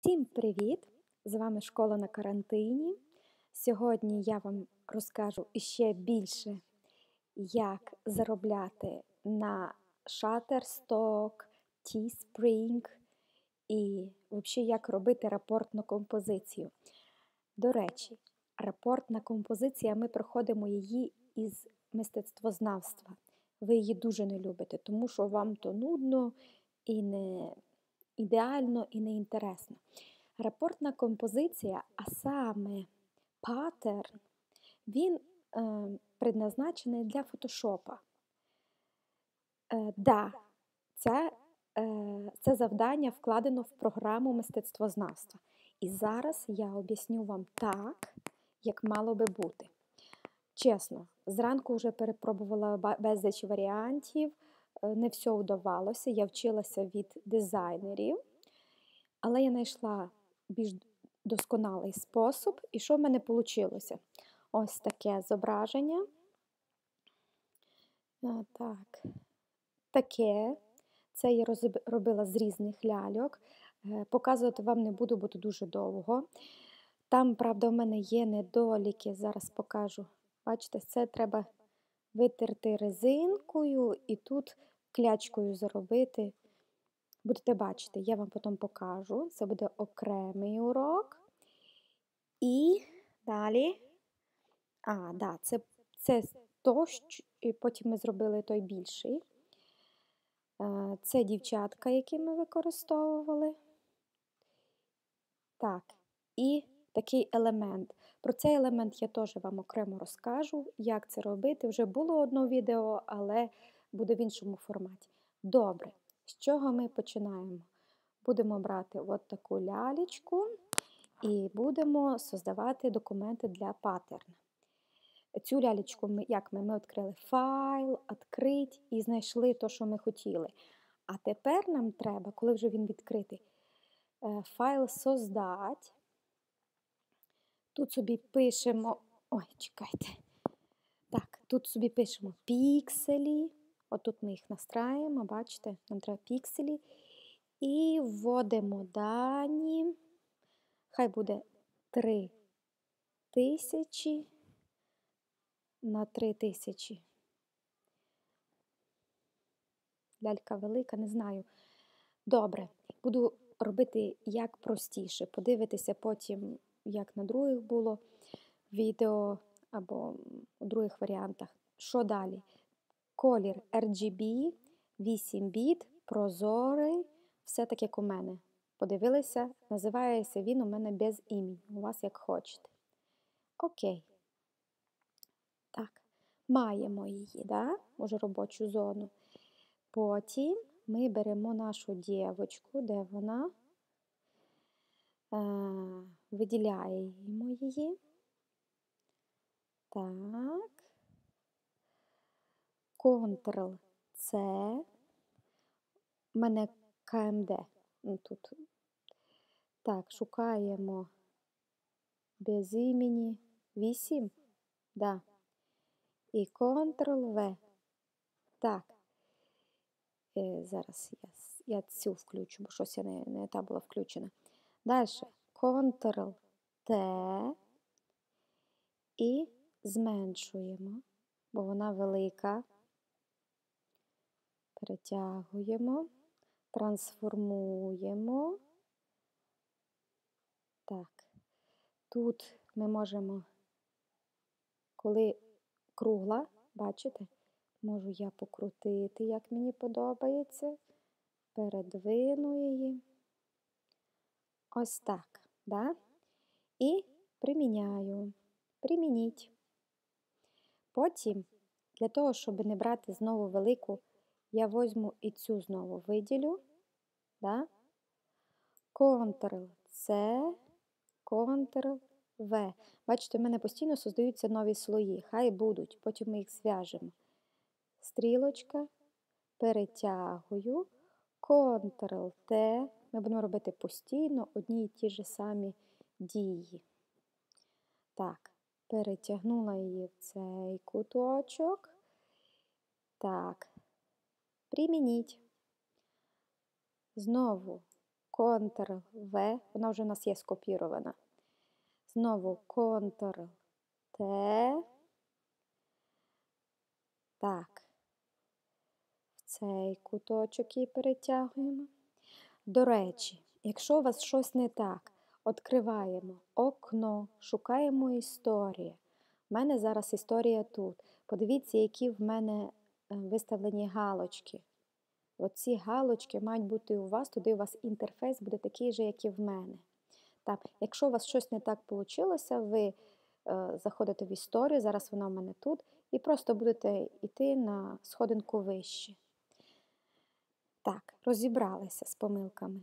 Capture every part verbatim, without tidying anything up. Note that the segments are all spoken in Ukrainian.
Всім привіт! З вами Школа на карантині. Сьогодні я вам розкажу іще більше, як заробляти на Shutterstock, Teespring і взагалі як робити рапортну композицію. До речі, рапортна композиція, ми проходимо її із мистецтвознавства. Ви її дуже не любите, тому що вам то нудно і не ідеально і не інтересно. Рапортна композиція, а саме паттерн, він е, предназначений для фотошопа. Е, да, це, е, це завдання вкладено в програму мистецтвознавства. І зараз я об'ясню вам так, як мало би бути. Чесно, зранку вже перепробувала безліч варіантів, не все вдавалося, я вчилася від дизайнерів, але я знайшла більш досконалий спосіб, і що в мене вийшло? Ось таке зображення. Так. Таке. Це я робила з різних ляльок. Показувати вам не буду, бо це дуже довго. Там, правда, в мене є недоліки, зараз покажу. Бачите, це треба витерти резинкою і тут клячкою заробити. Будете бачити, я вам потім покажу. Це буде окремий урок. І далі, а, да, це, це то, що, і потім ми зробили той більший. Це дівчатка, які ми використовували. Так, і такий елемент. Про цей елемент я теж вам окремо розкажу, як це робити. Вже було одне відео, але буде в іншому форматі. Добре, з чого ми починаємо? Будемо брати от таку лялечку і будемо создавати документи для паттерна. Цю лялечку, ми, як ми, ми відкрили файл, відкрити і знайшли те, що ми хотіли. А тепер нам треба, коли вже він відкритий, файл создати. Тут собі пишемо, ой, чекайте, так, тут собі пишемо пікселі, отут ми їх настраюємо, бачите, нам треба пікселі, і вводимо дані, хай буде три тисячі на три тисячі. Лялька велика, не знаю. Добре, буду робити як простіше, подивитися потім, як на других було відео або у других варіантах. Що далі? Колір ар джі бі, вісім біт, прозорий, все так, як у мене. Подивилися, називається він у мене без імені, у вас як хочете. Окей. Так, маємо її, да? Уже робочу зону. Потім ми беремо нашу дівочку, де вона, е, виділяємо її. Так. Контрол-С. У мене ка ем де. Тут. Так, шукаємо без імені вісім. Да. І Контрол-В. Так. Е, зараз я, я цю включу, бо щось я не, не та була включена. Далі. Контрол-Т. І зменшуємо, бо вона велика. Перетягуємо, трансформуємо. Так, тут ми можемо, коли кругла, бачите, можу я покрутити, як мені подобається, передвину її. Ось так, да? І приміняю. Примініть. Потім, для того, щоб не брати знову велику, я візьму і цю знову виділю. Да? Контрол-С, Контрол-В. Бачите, в мене постійно создаються нові слої. Хай будуть, потім ми їх зв'яжемо. Стрілочка, перетягую, Контрол-Т. Ми будемо робити постійно одні і ті ж самі дії. Так, перетягнула її в цей куточок. Так, примініть. Знову контрол-В, вона вже у нас є скопірована. Знову контрол-Т. Так, в цей куточок її перетягуємо. До речі, якщо у вас щось не так, відкриваємо окно, шукаємо історію. У мене зараз історія тут. Подивіться, які в мене виставлені галочки. Оці галочки мають бути у вас, туди у вас інтерфейс буде такий же, як і в мене. Так, якщо у вас щось не так вийшло, ви е, заходите в історію, зараз вона в мене тут, і просто будете йти на сходинку вище. Так, розібралися з помилками.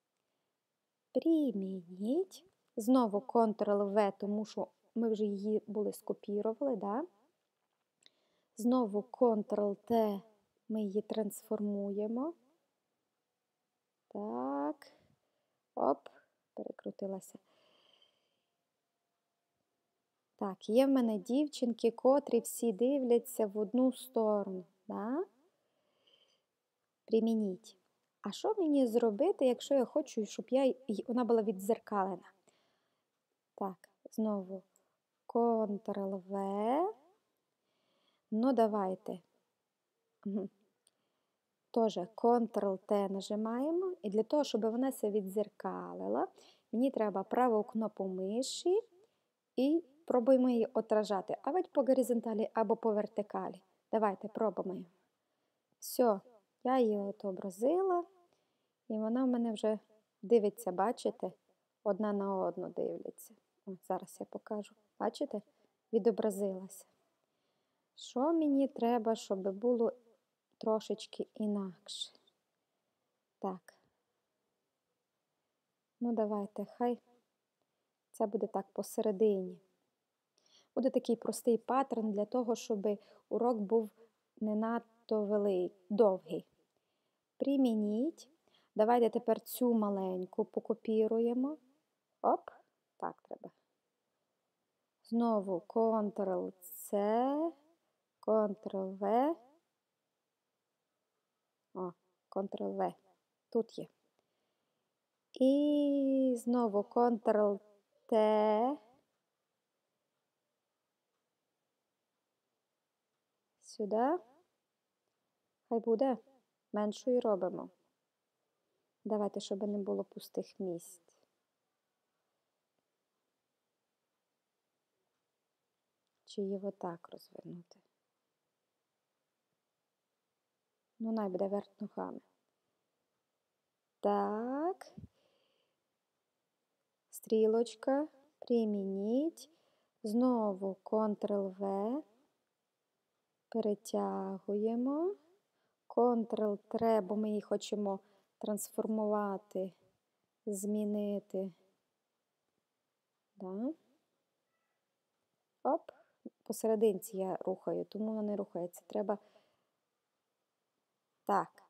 Примініть. Знову контрол-В, тому що ми вже її були скопірували, да? Знову контрол-Т, ми її трансформуємо. Так, оп, перекрутилася. Так, є в мене дівчинки, котрі всі дивляться в одну сторону, да? Примініть. А що мені зробити, якщо я хочу, щоб я, вона була віддзеркалена? Так, знову контрол-В. Ну, давайте. Угу. Тоже контрол-Т нажимаємо. І для того, щоб вона це віддзеркалила, мені треба праву кнопку миші і пробуємо її отражати. Або по горизонталі, або по вертикалі. Давайте, пробуємо. Все, я її отобразила. І вона в мене вже дивиться, бачите? Одна на одну дивляться. О, зараз я покажу. Бачите? Відобразилася. Що мені треба, щоб було трошечки інакше? Так. Ну, давайте, хай це буде так посередині. Буде такий простий паттерн для того, щоб урок був не надто великий, довгий. Примініть. Давайте тепер цю маленьку покопіруємо. Оп, так треба. Знову контрол-С, контрол-В. О, контрол-В. Тут є. І знову контрол-Т. Сюди. Хай буде. Меншою робимо. Давайте, щоб не було пустих місць. Чи її отак розвернути? Ну, най буде верх ногами. Так. Стрілочка. Примініть. Знову контрол-В. Перетягуємо. Контрол-Т, бо ми її хочемо трансформувати, змінити. Да. Оп, посерединці я рухаю, тому вона не рухається. Треба так.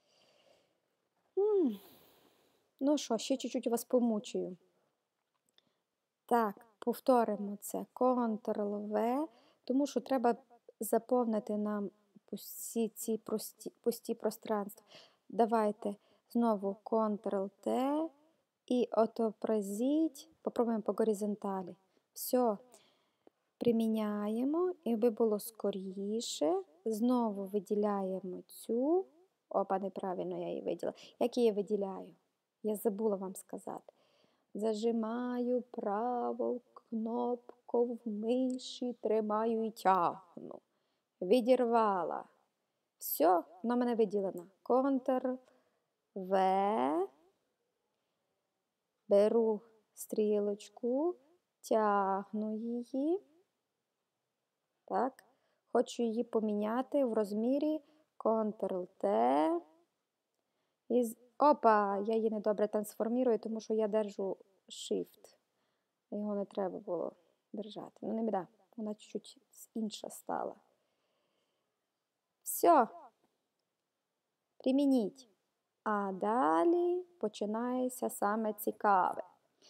М -м. Ну що, ще чуть-чуть вас помучую. Так, повторимо це. контрол-В, тому що треба заповнити нам всі ці прості, пусті пространства. Давайте знову контрол-Т і отобразіть, попробуємо по горизонталі. Все, приміняємо, і аби було скоріше. Знову виділяємо цю. Опа, неправильно я її виділа. Як я її виділяю? Я забула вам сказати. Зажимаю праву кнопку в миші, тримаю і тягну. Відірвала. Все, вона в мене виділена. Контр-В. Беру стрілочку, тягну її. Так. Хочу її поміняти в розмірі. Контрол-Т. І... Опа, я її недобре трансформірую, тому що я держу Shift. Його не треба було держати. Ну, не біда, вона чуть-чуть інша стала. Все. Примініть. А далі починається саме цікаве.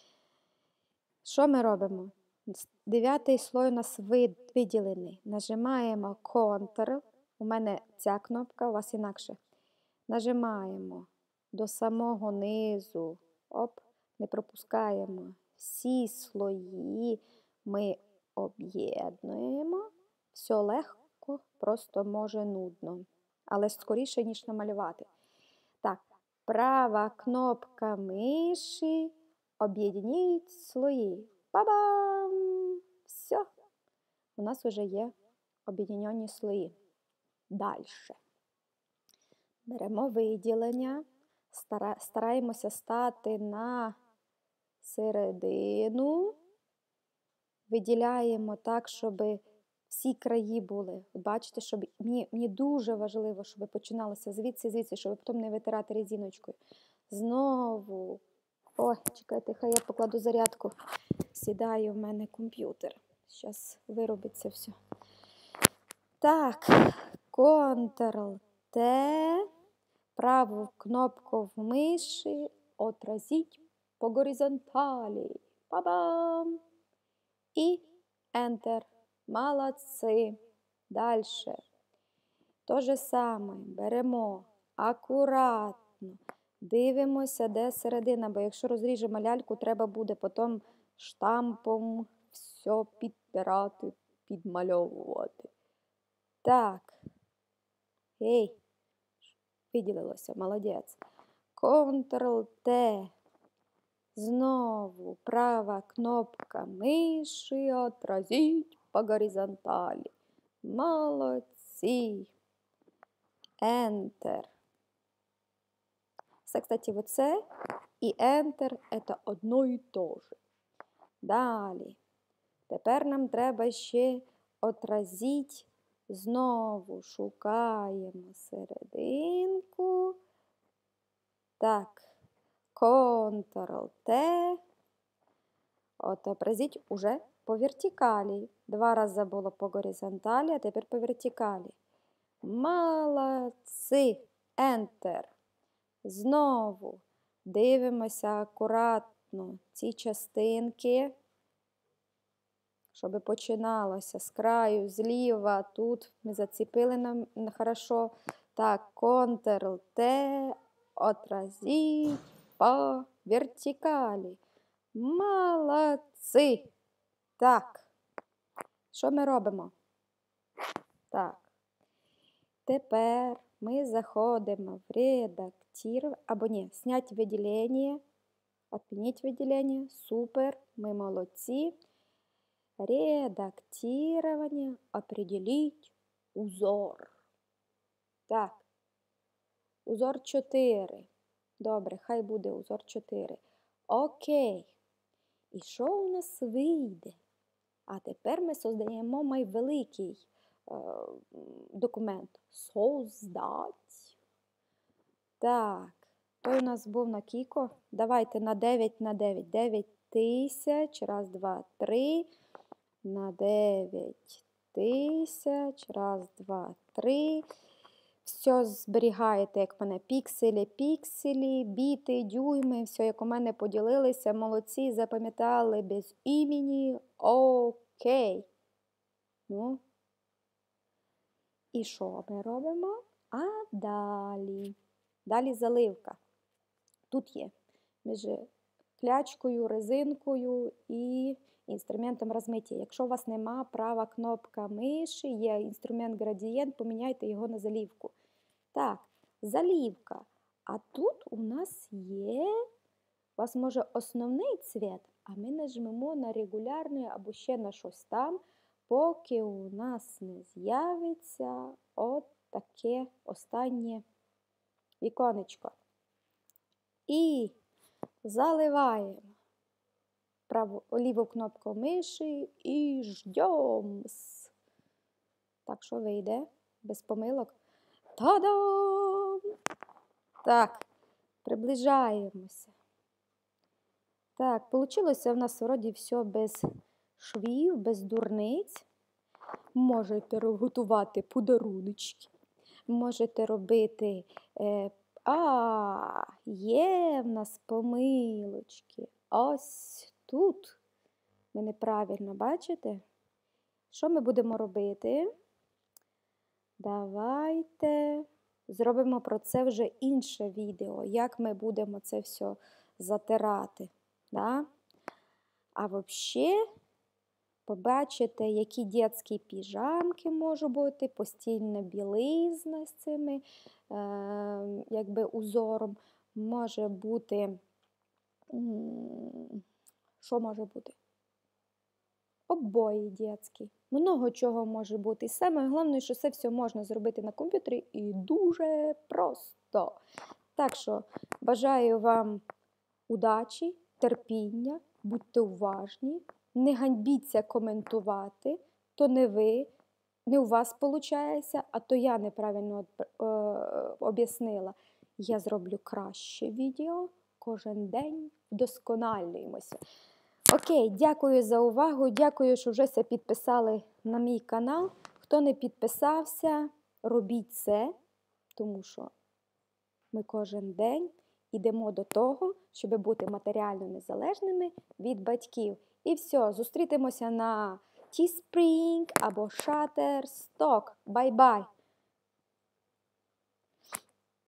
Що ми робимо? Дев'ятий слой у нас виділений. Нажимаємо Ctrl. У мене ця кнопка, у вас інакше. Нажимаємо до самого низу. Оп, не пропускаємо. Всі слої ми об'єднуємо. Все легко, просто може нудно. Але скоріше, ніж намалювати. Так, права кнопка миші. Об'єдніть слої. Па-бам! Все. У нас вже є об'єднані слої. Далі. Беремо виділення. Стараємося стати на середину. Виділяємо так, щоб всі краї були. Бачите, щоб мені, мені дуже важливо, щоб починалося звідси, звідси, щоб потім не витирати резиночкою. Знову. О, чекайте, хай я покладу зарядку. Сідає в мене комп'ютер. Зараз виробиться все. Так, контрол-Т. Праву кнопку в миші отразіть по горизонталі. Па-бам! І Enter. Молодці. Далі. То же саме. Беремо акуратно. Дивимося, де середина, бо якщо розріжемо ляльку, треба буде потім штампом все підтирати, підмальовувати. Так. Ей. Виділилося, молодець. контрол-Т. Знову права кнопка миші отразіть по горизонталі. Молодці. Enter. Все, кстати, оце і Enter – це одно і те же. Далі. Тепер нам треба ще отразіть. Знову шукаємо серединку. Так. контрол-Т. Отобразіть уже по вертикалі. Два рази було по горизонталі, а тепер по вертикалі. Молодці. Enter. Знову дивимося акуратно ці частинки, щоб починалося з краю, зліва. Тут ми зацепили нам хорошо. Так, контрол-Т. Отразіть по вертикалі. Молодці. Так. Що ми робимо? Так. Тепер ми заходимо в редактир, або ні, снять виділення, отменить виділення, супер, ми молодці. Редактирование, определить узор. Так. Узор чотири. Добре, хай буде узор чотири. Окей. І що у нас вийде? А тепер ми создаємо мій великий е, документ. Создать. Так. Той у нас був на Кіко. Давайте на дев'ять на дев'ять. дев'ять тисяч. Раз, два, три. На дев'ять тисяч. Раз, два, три. Все зберігаєте, як в мене пікселі, пікселі, біти, дюйми, все, як у мене поділилися. Молодці, запам'ятали без імені. Окей. Ну. І що ми робимо? А далі. Далі заливка. Тут є між клячкою, резинкою і інструментом розмиття. Якщо у вас нема права кнопка миші, є інструмент градієнт, поміняйте його на залівку. Так, залівка. А тут у нас є, у вас може основний цвіт, а ми нажмемо на регулярний або ще на щось там, поки у нас не з'явиться от таке останнє віконечко. І заливаємо праву, ліву кнопку миші і ждем. Так, що вийде? Без помилок. Та-дам! Так, приближаємося. Так, вийшло в нас вроді все без швів, без дурниць. Можете готувати подаруночки. Можете робити, е, а, є в нас помилочки. Ось тут. Ми неправильно, бачите? Що ми будемо робити? Давайте зробимо про це вже інше відео, як ми будемо це все затирати. Да? А взагалі, побачите, які дитячі піжамки можуть бути, постільна білизна з цими е, якби узором. Може бути, що може бути? Обої дитячі. Много чого може бути. І саме головне, що це все можна зробити на комп'ютері і дуже просто. Так що бажаю вам удачі, терпіння, будьте уважні, не ганьбіться коментувати, то не ви, не у вас виходить, а то я неправильно е, об'яснила. Я зроблю краще відео, кожен день вдосконалюємося. Окей, дякую за увагу, дякую, що вже се підписали на мій канал. Хто не підписався, робіть це, тому що ми кожен день йдемо до того, щоб бути матеріально незалежними від батьків. І все, зустрітимося на Teespring або Shutterstock. Бай-бай!